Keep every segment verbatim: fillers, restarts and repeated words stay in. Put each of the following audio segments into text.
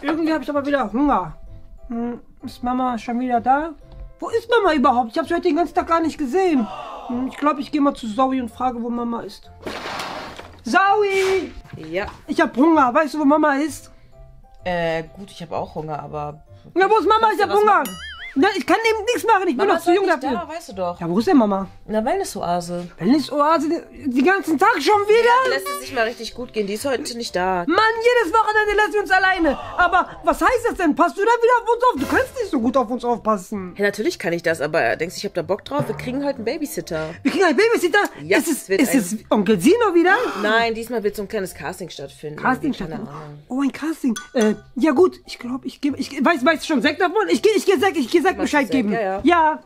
Irgendwie habe ich aber wieder Hunger. Hm, ist Mama schon wieder da? Wo ist Mama überhaupt? Ich habe sie heute den ganzen Tag gar nicht gesehen. Hm, ich glaube, ich gehe mal zu Zoe und frage, wo Mama ist. Zoe! Ja. Ich habe Hunger. Weißt du, wo Mama ist? Äh, gut, ich habe auch Hunger, aber... Ja, wo ist Mama? Ich habe Hunger. Machen? Na, ich kann eben nichts machen. Ich bin Mama noch zu jung nicht dafür. Da, weißt du doch. Ja, wo ist denn Mama? In der Wellness-Oase. Wellness-Oase? Die, die ganzen Tag schon wieder? Lässt es sich mal richtig gut gehen. Die ist heute nicht da. Mann, jedes Wochenende lassen wir uns alleine. Aber was heißt das denn? Passt du dann wieder auf uns auf? Du kannst nicht so gut auf uns aufpassen. Ja, natürlich kann ich das, aber denkst du, ich hab da Bock drauf? Wir kriegen heute einen Babysitter. Wir kriegen einen Babysitter? Ja, ist es, es wird ist ein- es Onkel Sino wieder? Nein, diesmal wird so ein kleines Casting stattfinden. Casting Keine stattfinden. Ahnung. Oh, ein Casting. Äh, ja gut, ich glaube, ich gebe, ich weiß, weißt du schon Sekt davon? Ich gehe, ich gehe Sekt, ich gehe Sekt Machst Bescheid du Sekt? geben. Ja, ja. Ja.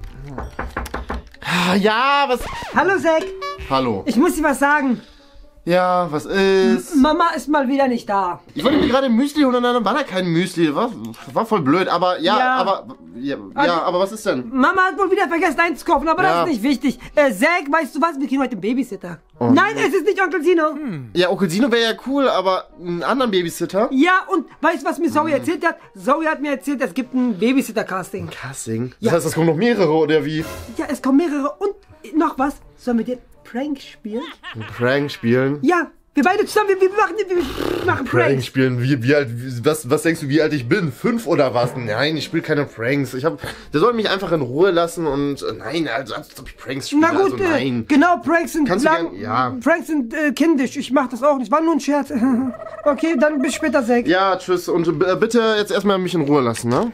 Ja, was... Hallo Sekt. Hallo. Ich muss dir was sagen. Ja, was ist... Mama ist mal wieder nicht da. Ich wollte mir gerade Müsli holen und dann war da kein Müsli. War, war voll blöd, aber ja, Ja. aber... Ja, Also- ja, aber was ist denn? Mama hat wohl wieder vergessen einzukaufen, aber Ja. das ist nicht wichtig. Äh, Zack, weißt du was? Wir kriegen heute einen Babysitter. Oh. Nein, es ist nicht Onkel Sino. Ja, Onkel Sino wäre ja cool, aber einen anderen Babysitter? Ja, und weißt du, was mir Zoe erzählt hat? Zoe hat mir erzählt, es gibt ein Babysitter-Casting. Casting? Das Ja. heißt, es kommen noch mehrere, oder wie? Ja, es kommen mehrere. Und noch was? Sollen wir den Prank spielen? Ein Prank spielen? Ja, wir beide zusammen, wir, wir machen, wir machen Prank Pranks. spielen? Wie, wie alt... Wie, was, was denkst du, wie alt ich bin? Fünf oder was? Nein, ich spiele keine Pranks. Ich hab... Der soll mich einfach in Ruhe lassen und... Äh, nein, also als ob ich Pranks spiele. Na gut, also, äh, nein. genau, Pranks sind Kannst du lang, gern- ja. Pranks sind äh, kindisch. Ich mach das auch nicht. War nur ein Scherz. Okay, dann bis später, Zack. Ja, tschüss. Und äh, bitte jetzt erstmal mich in Ruhe lassen, ne?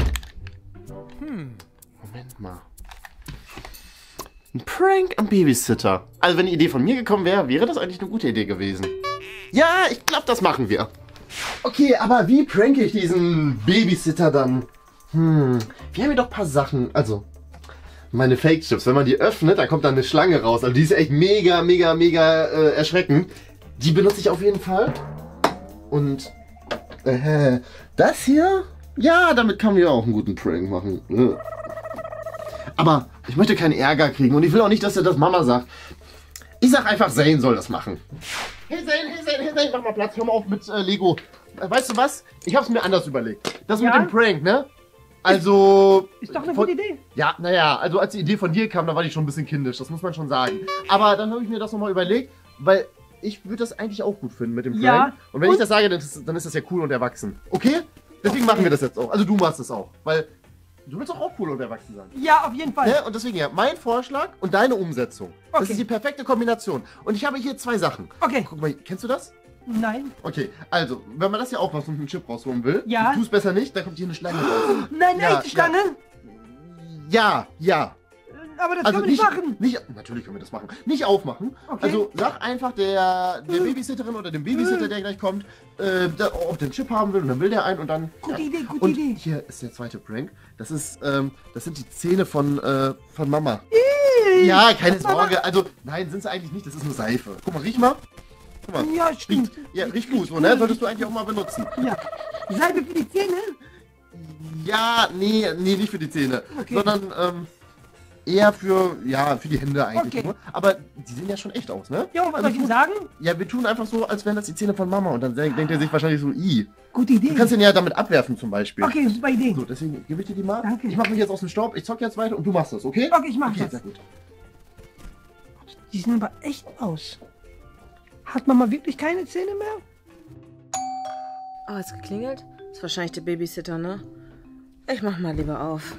Hm. Moment mal. Ein Prank am Babysitter. Also wenn die Idee von mir gekommen wäre, wäre das eigentlich eine gute Idee gewesen. Ja, ich glaube, das machen wir. Okay, aber wie pranke ich diesen Babysitter dann? Hm, wir haben hier doch ein paar Sachen. Also, meine Fake-Chips. Wenn man die öffnet, dann kommt da eine Schlange raus. Also die ist echt mega, mega, mega äh, erschreckend. Die benutze ich auf jeden Fall. Und äh, das hier? Ja, damit kann man ja auch einen guten Prank machen. Äh. Aber ich möchte keinen Ärger kriegen und ich will auch nicht, dass er das Mama sagt. Ich sag einfach, Zane soll das machen. Hey Zane, hey Zane, hey Zane, mach mal Platz, hör mal auf mit äh, Lego. Äh, weißt du was? Ich hab's mir anders überlegt. Das mit Ja? dem Prank, ne? Also... Ist doch eine von- gute Idee. Ja, naja, also als die Idee von dir kam, da war die schon ein bisschen kindisch, das muss man schon sagen. Aber dann habe ich mir das nochmal überlegt, weil ich würde das eigentlich auch gut finden mit dem Prank. Ja, Und wenn und- ich das sage, dann ist, dann ist das ja cool und erwachsen. Okay? Deswegen machen wir das jetzt auch. Also du machst es auch. Weil du willst doch auch cool und erwachsen sein. Ja, auf jeden Fall. Ne? Und deswegen ja, mein Vorschlag und deine Umsetzung. Das Okay. ist die perfekte Kombination. Und ich habe hier zwei Sachen. Okay. Guck mal, kennst du das? Nein. Okay, also, wenn man das hier aufmacht und einen Chip rausholen will, Ja. tu es besser nicht, dann kommt hier eine Schlange raus. Nein, Ja, echte Schlange. Ja, ja. Aber das Also können wir nicht machen. nicht, natürlich können wir das machen. Nicht aufmachen. Okay. Also sag einfach der, der Babysitterin oder dem Babysitter, der gleich kommt, äh, der, ob der einen Chip haben will und dann will der einen und dann. Gute Idee, gute und Idee. Hier ist der zweite Prank. Das ist, ähm, das sind die Zähne von, äh, von Mama. Ja, keine Sorge. Also, nein, sind sie eigentlich nicht. Das ist nur Seife. Guck mal, riech mal. Guck mal. Ja, stimmt. Riecht, ja, riecht gut, so, ne? Solltest du eigentlich auch mal benutzen. Ja. Salbe für die Zähne? Ja, nee, nee, nicht für die Zähne. Okay. Sondern, ähm, eher für, ja, für die Hände eigentlich Okay. nur. Aber die sehen ja schon echt aus, ne? Ja, und was Also soll ich ihm tun- sagen? Ja, wir tun einfach so, als wären das die Zähne von Mama. Und dann denk- denkt er sich wahrscheinlich so, i. Gute Idee. Du kannst ihn ja damit abwerfen zum Beispiel. Okay, super Idee. So, deswegen gebe ich dir die mal. Danke. Ich mache mich jetzt aus dem Staub, ich zock jetzt weiter und du machst das, okay? Okay, ich mach okay, das. sehr gut. Die sehen aber echt aus. Hat Mama wirklich keine Zähne mehr? Oh, hat's geklingelt? Ist wahrscheinlich der Babysitter, ne? Ich mach mal lieber auf.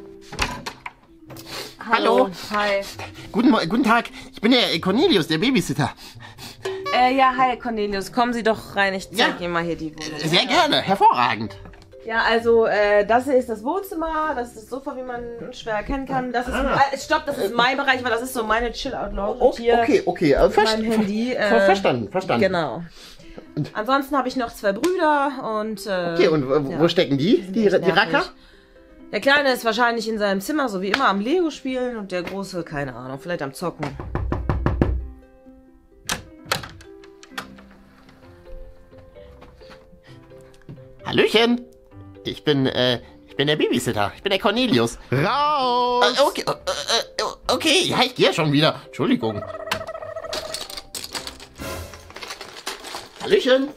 Hallo. Hi. Guten, Mo- guten Tag, ich bin der Cornelius, der Babysitter. Äh, ja, hi Cornelius. Kommen Sie doch rein. Ich zeig Ja. Ihnen mal hier die Wohnung. Sehr gerne, hervorragend. Ja, also, äh, das hier ist das Wohnzimmer. Das ist das Sofa, wie man schwer erkennen kann. Das ist, Ah. äh, stopp, das ist mein Bereich, weil das ist so meine Chill-Out-Lounge. Okay, hier okay, okay. äh, mit verst- meinem Handy. ver- Äh, verstanden, verstanden. Genau. Ansonsten habe ich noch zwei Brüder und, äh, Okay, und äh, ja. wo stecken die? Die, echt die Racker? nervig. Der Kleine ist wahrscheinlich in seinem Zimmer, so wie immer, am Lego spielen und der Große, keine Ahnung, vielleicht am Zocken. Hallöchen. Ich bin, äh, ich bin der Babysitter. Ich bin der Cornelius. Raus! Äh, okay, äh, äh, okay, ja, ich gehe ja schon wieder. Entschuldigung. Hallöchen.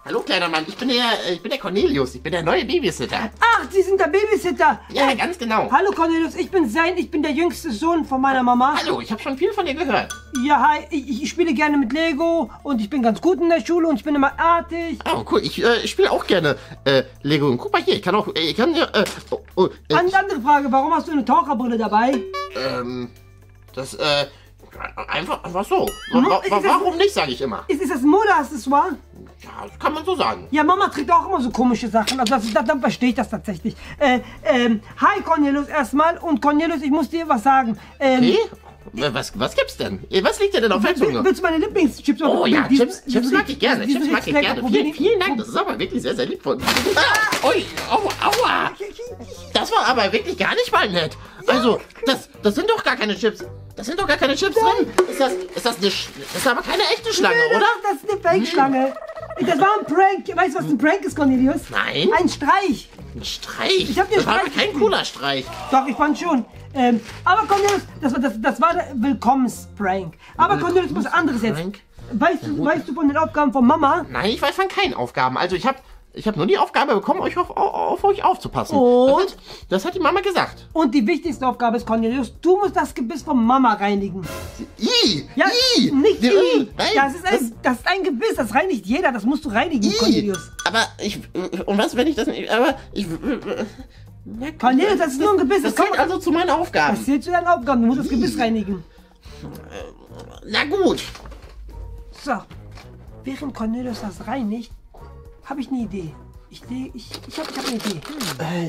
Hallo, kleiner Mann, ich bin der, ich bin der Cornelius, ich bin der neue Babysitter. Ach, Sie sind der Babysitter. Ja, Äh, ganz genau. Hallo Cornelius, ich bin Zain, ich bin der jüngste Sohn von meiner Mama. Hallo, ich habe schon viel von dir gehört. Ja, hi, ich, ich spiele gerne mit Lego und ich bin ganz gut in der Schule und ich bin immer artig. Oh, cool, ich, äh, ich spiele auch gerne äh, Lego. Und guck mal hier, ich kann auch, äh, ich kann ja, äh, oh, oh, äh, Eine andere Frage, warum hast du eine Taucherbrille dabei? ähm, das, äh, einfach, einfach so. Mo- Wa wa ist das- warum nicht, sage ich immer. Ist, ist das ein Modeaccessoire? Ja, das kann man so sagen. Ja, Mama trägt auch immer so komische Sachen. Also das, das, dann verstehe ich das tatsächlich. Äh, ähm, hi Cornelius erstmal. Und Cornelius, ich muss dir was sagen. Ähm, Okay? Was, was gibt's denn? Was liegt dir denn auf der will- Zunge? Willst du meine Lieblingschips? Oh ja, Diesen- Chips, Chips diesen- mag ich gerne. diesen Chips mag ich Ritzlecker, gerne. probier Vielen, die- vielen Dank. Das ist aber wirklich sehr, sehr lieb von dir. Ah, ui, aua, aua. Das war aber wirklich gar nicht mal nett. Also, das, das sind doch gar keine Chips. Das sind doch gar keine Chips drin. Ist das, ist das eine, Sch- das ist aber keine echte Schlange, Nee, oder? Das, das ist eine Fake-Schlange. Das war ein Prank. Weißt du, was ein Prank ist, Cornelius? Nein. Ein Streich. Ein Streich. Ich hab dir Das war aber Streich kein cooler Streich. Doch, ich fand schon. Ähm, aber Cornelius, das war, das, das war der Willkommens-Prank. Aber Cornelius, was anderes jetzt. Willkommens-Prank? Weißt du, weißt du von den Aufgaben von Mama? Nein, ich weiß von keinen Aufgaben. Also ich habe ich hab nur die Aufgabe bekommen, euch auf, auf, auf euch aufzupassen. Und? Das hat, das hat die Mama gesagt. Und die wichtigste Aufgabe ist, Cornelius, du musst das Gebiss von Mama reinigen. I, Ja, I, nicht Die- I. Nein, Das ist, ein, das ist ein Gebiss, das reinigt jeder, das musst du reinigen, I. Cornelius. Aber ich, und was, wenn ich das nicht, aber ich, na, Cornelius, das ist nur ein Gebiss. Das Das zählt kann- also zu meinen Das Aufgaben. zählt zu deinen Aufgaben, du musst das Gebiss reinigen. Na gut. So, während Cornelius das reinigt, habe ich eine Idee. Ich, ich, ich, ich habe ich hab eine Idee.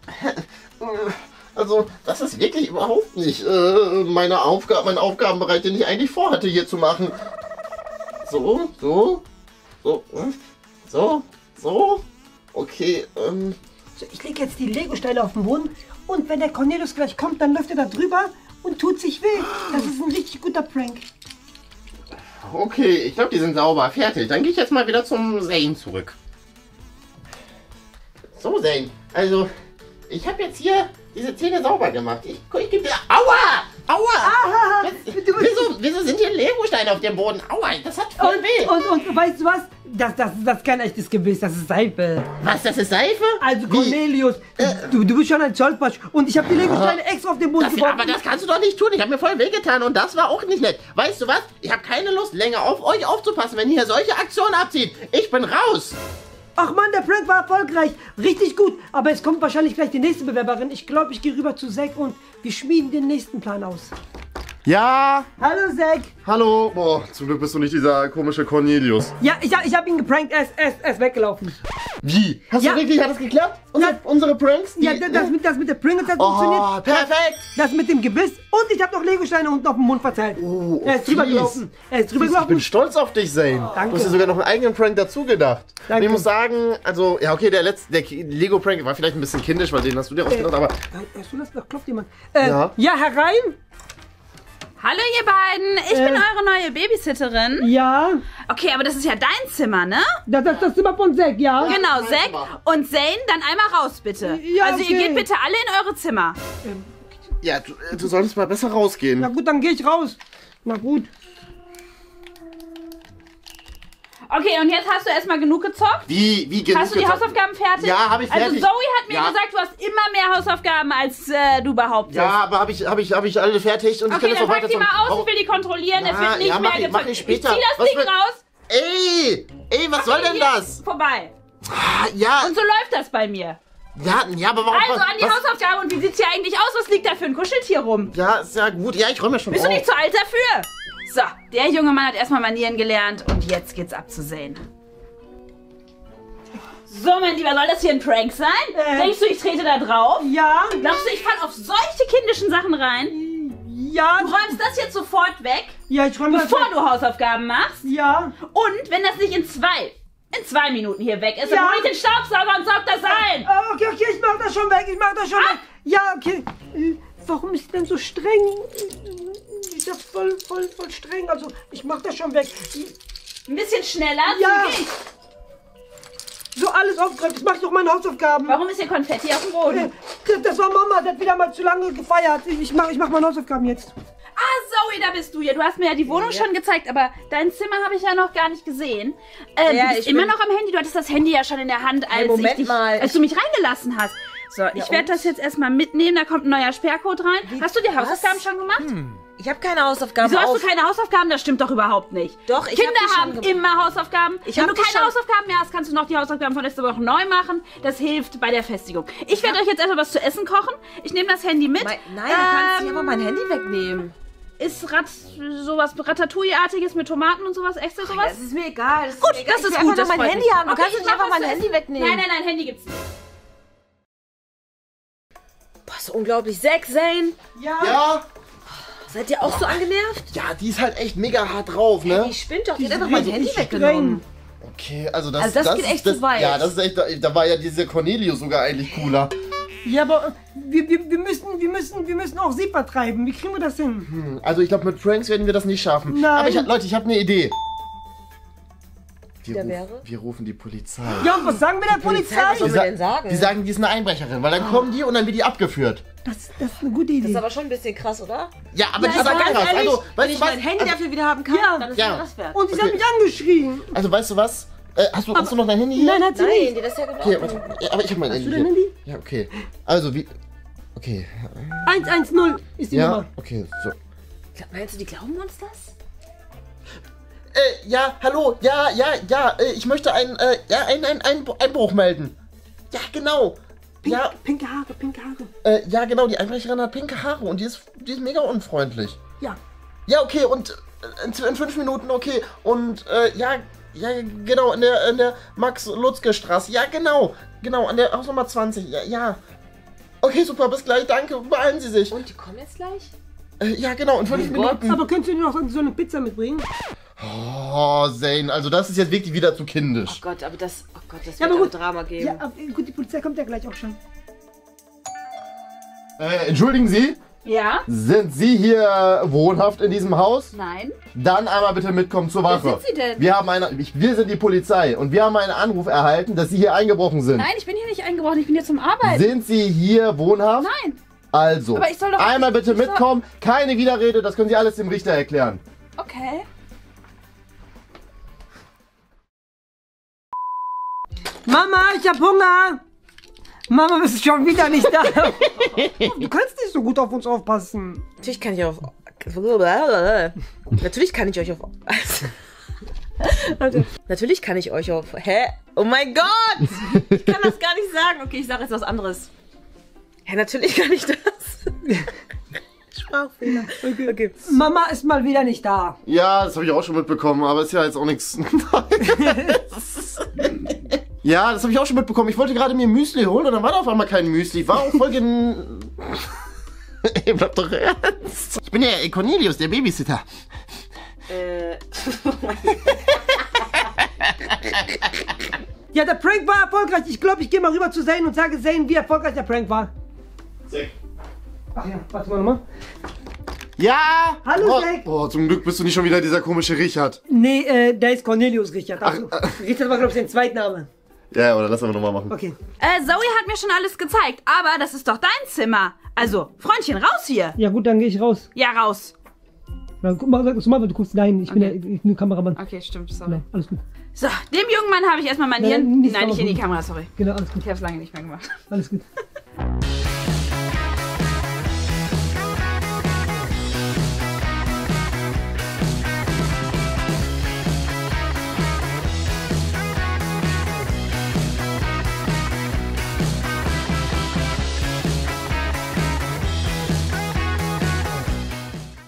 Also, das ist wirklich überhaupt nicht äh, meine Aufgabe, mein Aufgabenbereich, den ich eigentlich vorhatte, hier zu machen. So, so, so, hm, so, so. Okay, ähm, So, ich lege jetzt die Lego-Steine auf den Boden und wenn der Cornelius gleich kommt, dann läuft er da drüber und tut sich weh. Das ist ein richtig guter Prank. okay, ich glaube, die sind sauber. Fertig. Dann gehe ich jetzt mal wieder zum Zane zurück. So, Zane. Also, ich habe jetzt hier diese Zähne sauber gemacht. Ich, ich gebe dir... Aua! Aua! Ah, Was- du bist- wieso, wieso sind hier Legosteine auf dem Boden? Aua, das hat voll weh. Und, und, und weißt du was? Das, das, das ist kein echtes Gebiss, das ist Seife. Was, das ist Seife? Also Wie? Cornelius, du, du bist schon ein Zollpatsch und ich habe die Lego-Steine extra auf den Boden Das, geworfen. aber das kannst du doch nicht tun. Ich habe mir voll wehgetan und das war auch nicht nett. Weißt du was? Ich habe keine Lust, länger auf euch aufzupassen, wenn ihr hier solche Aktionen abzieht. Ich bin raus. Ach Mann, der Prank war erfolgreich. Richtig gut. Aber es kommt wahrscheinlich gleich die nächste Bewerberin. Ich glaube, ich gehe rüber zu Zack und wir schmieden den nächsten Plan aus. Ja, Hallo Zack. hallo. Boah, zum Glück bist du nicht dieser komische Cornelius. Ja, ich, hab- ich habe ihn geprankt. Er ist, er, ist, er ist weggelaufen. Wie? Hast Ja. du wirklich, hat das geklappt? Unsere, Ja. unsere Pranks? Die, Ja, das, das, mit, das mit der Pringles hat funktioniert. oh, perfekt. Das mit dem Gebiss. Und ich habe noch Legosteine unten auf dem Mund verteilt. Oh, er ist drüber fies. gelaufen. Er ist drüber Ich bin gelaufen. stolz auf dich, Zane. Danke. Du hast dir sogar noch einen eigenen Prank dazu gedacht. Danke. Und ich muss sagen, also, ja, okay, der letzte, der Lego-Prank war vielleicht ein bisschen kindisch, weil den hast du dir ausgedacht, aber Hörst du das? Da klopft jemand. Äh, Ja. ja, herein. Hallo ihr beiden, ich bin Äh. eure neue Babysitterin. Ja. Okay, aber das ist ja dein Zimmer, ne? Das, das ist das Zimmer von Zack, ja. Genau, mein Zack Zimmer. und Zane, dann einmal raus bitte. Ja, also ihr okay. geht bitte alle in eure Zimmer. ja, du, äh, du solltest mal besser rausgehen. Na gut, dann gehe ich raus. Na gut. Okay, und jetzt hast du erstmal genug gezockt? Wie, wie genug Hast du die gezockt? Hausaufgaben fertig? Ja, hab ich Also fertig. Zoe hat mir Ja. gesagt, du hast immer mehr Hausaufgaben, als äh, du behauptest. Ja, aber habe ich, hab ich, hab ich alle fertig und ich Okay, kann das dann auch pack weiter die mal aus, Warum- ich will die kontrollieren, es Ja, wird nicht ja, mehr mach ich- gezockt. mach ich Ich später. zieh das Was Ding wird- raus. Ey, ey, was soll denn Hier, das? Vorbei. Ah, Ja, Und so läuft das bei mir. ja, ja, aber warum? Also an die was, Hausaufgaben, und wie sieht's hier eigentlich aus? Was liegt da für ein Kuscheltier rum? Ja, ist ja gut. Ja, ich räume schon Bist auf. du nicht zu alt dafür? So, der junge Mann hat erstmal Manieren gelernt und jetzt geht's abzusehen. So, mein Lieber, soll das hier ein Prank sein? Äh. Denkst du, ich trete da drauf? Ja. Glaubst du, ich fall auf solche kindischen Sachen rein? Ja. Du räumst das jetzt sofort weg, Ja, ich räume das bevor weg. du Hausaufgaben machst. Ja. Und wenn das nicht in zwei, in zwei Minuten hier weg ist, Ja. dann hol ich den Staubsauger und saug das ein. Ah, okay, okay, ich mach das schon weg. Ich mach das schon Ah. weg. Ja, okay. Äh, Warum ist sie denn so streng? Die ist ja voll, voll, voll streng. Also, ich mach das schon weg. Ein bisschen schneller, Ja. zügig. So, alles aufgeräumt. Jetzt mach ich doch meine Hausaufgaben. Warum ist hier Konfetti auf dem Äh, Boden? Das war Mama. Die hat wieder mal zu lange gefeiert. Ich mach, ich mach meine Hausaufgaben jetzt. Zoe, da bist du ja. Du hast mir ja die Wohnung ja. schon gezeigt, aber dein Zimmer habe ich ja noch gar nicht gesehen. Ähm, ja, du bist ich immer noch am Handy. Du hattest das Handy ja schon in der Hand, als, hey, Moment ich dich, mal. als du mich reingelassen hast. So, ja, ich werde das jetzt erstmal mitnehmen. Da kommt ein neuer Sperrcode rein. Wie, hast du die Hausaufgaben was? schon gemacht? Hm. Ich habe keine Hausaufgaben. Wieso hast auf. du keine Hausaufgaben? Das stimmt doch überhaupt nicht. Doch, ich Kinder hab haben schon immer Hausaufgaben. Ich Wenn du keine schon. Hausaufgaben mehr hast, kannst du noch die Hausaufgaben von letzter Woche neu machen. Das hilft bei der Festigung. Ich werde euch jetzt erstmal was zu essen kochen. Ich nehme das Handy mit. Mein, nein, du kannst nicht einfach mein Handy wegnehmen. Ist Rat, sowas Ratatouille-artiges mit Tomaten und sowas extra sowas? Das ist mir egal. Das gut, ist mir egal. das ist ich gut. Das mein Handy haben. Du okay, kannst nicht einfach mein Handy wegnehmen. Nein, nein, nein, Handy gibt's nicht. Boah, so unglaublich. Sechs, Zane. Ja. Ja. Seid ihr auch so angenervt? Ja, die ist halt echt mega hart drauf, ne? Die spinnt doch. Die Die hat einfach mein ist Handy richtig weggenommen. Okay, also das, Also das das geht ist, echt das, zu weit. Ja, das ist echt, da, da war ja dieser Cornelius sogar eigentlich cooler. Ja, aber äh, wir, wir, wir, müssen, wir, müssen, wir müssen auch sie vertreiben. Wie kriegen wir das hin? Hm, also ich glaube, mit Pranks werden wir das nicht schaffen. Nein. Aber ich, Leute, ich habe eine Idee. Wir, Der ruf, wäre? wir rufen die Polizei. Ja, und was sagen wir der Polizei? Was sollen Die, wir sa denn sagen? die sagen, die ist eine Einbrecherin, weil dann kommen die und dann wird die abgeführt. Das, das ist eine gute Das Idee. ist aber schon ein bisschen krass, oder? Ja, aber die ist aber aber ganz krass. ehrlich, Also, wenn weißt ich du was? mein Handy Also, dafür wieder haben kann, Ja. dann ist Ja. mir das wert. Und sie Okay. hat mich angeschrien. also weißt du was? Äh, hast, du, hast du noch dein Handy hier? Nein, hat sie Nein, nicht. die das ist ja Okay, gebraucht. warte, ja, aber ich habe mein Hast Handy du dein hier. Handy? Ja, okay. Also wie... Okay. eins eins null ist die Ja, Nummer. okay, so. Meinst du, die glauben uns das? Äh, ja, hallo, ja, ja, ja, äh, ich möchte ein, äh, ja, ein, ein, ein Einbruch melden. Ja, genau. Pink, Ja, Pinke Haare, pinke Haare. äh, ja, genau, die Einbrecherin hat pinke Haare und die ist, die ist mega unfreundlich. Ja. Ja, okay, und äh, in, in fünf Minuten, okay, und, äh, ja, ja, genau, in der, in der Max-Lutzke-Straße, ja, genau, genau, an der Hausnummer zwanzig, ja, ja. Okay, super, bis gleich, danke, beeilen Sie sich. Und die kommen jetzt gleich? Äh, ja, genau, in fünf Mein Gott. Minuten. Aber könntest du dir noch so eine Pizza mitbringen? Oh, Zane, also das ist jetzt wirklich wieder zu kindisch. Oh Gott, aber das, oh Gott, das Ja, wird aber ein gut. Drama geben. Ja, aber, gut, die Polizei kommt ja gleich auch schon. Äh, entschuldigen Sie, Ja? sind Sie hier wohnhaft in diesem Haus? Nein? Dann einmal bitte mitkommen zur Wache. Wer sind Sie denn? Wir haben eine, ich, wir sind die Polizei und wir haben einen Anruf erhalten, dass Sie hier eingebrochen sind. Nein, ich bin hier nicht eingebrochen. Ich bin hier zum Arbeiten. Sind Sie hier wohnhaft? Nein. Also, Aber ich soll doch- einmal bitte ich soll- mitkommen, keine Widerrede, das können Sie alles dem Richter erklären. Okay. Mama, ich hab Hunger. Mama, bist du schon wieder nicht da? Du kannst nicht so gut auf uns aufpassen. Natürlich kann ich auf... Natürlich kann ich euch auf... Natürlich kann ich euch auf... Hä? Oh mein Gott! Ich kann das gar nicht sagen. Okay, ich sage jetzt was anderes. Ja, natürlich kann ich das. Sprachfehler. Okay, okay. Mama ist mal wieder nicht da. Ja, das habe ich auch schon mitbekommen, aber ist ja jetzt auch nichts. Ja, das habe ich auch schon mitbekommen. Ich wollte gerade mir Müsli holen und dann war da auf einmal kein Müsli. War auch voll gen... Ihr bleibt doch ernst. Ich bin der Cornelius, der Babysitter. Äh... Ja, der Prank war erfolgreich. Ich glaube, ich gehe mal rüber zu Zane und sage Zane, wie erfolgreich der Prank war. Zack. Ach ja, warte mal nochmal. Ja! Hallo, oh, Zack. oh, zum Glück bist du nicht schon wieder dieser komische Richard. Nee, äh, der ist Cornelius Richard. Also, Ach, Richard war, glaube ich, sein Zweitname. Ja, oder lass aber nochmal machen. Okay. Äh, Zoe hat mir schon alles gezeigt, aber das ist doch dein Zimmer. Also, Freundchen, raus hier. Ja gut, dann gehe ich raus. Ja, raus. Na, guck mal, sag mal, du guckst nein, ich bin Okay. ja ich bin nur Kameramann. Okay, stimmt, sorry. Nein, alles gut. So, dem jungen Mann habe ich erstmal Nein, Manieren. nein, nicht Nein, nicht in die Kamera. Kamera, sorry. Genau, alles gut. Ich habe es lange nicht mehr gemacht. Alles gut.